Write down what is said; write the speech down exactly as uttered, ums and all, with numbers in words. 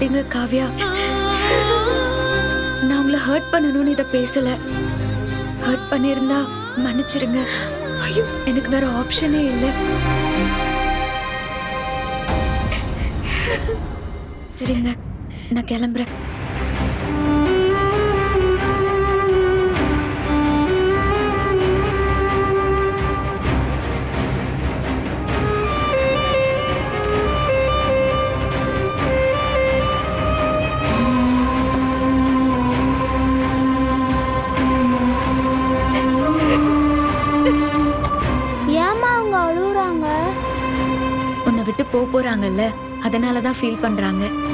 மன்னிச்சிடுங்க காவ்யா. நான் உங்களை ஹர்ட் பண்ணணும்னு இதை பேசல. ஹர்ட் பண்ணிருந்தா மன்னிச்சிடுங்க. ஐயோ, எனக்கு வேற ஆப்ஷனே இல்லை. சரிங்க, நான் கிளம்புறேன். விட்டு போ போறாங்கல்ல, அதனாலதான் ஃபீல் பண்றாங்க.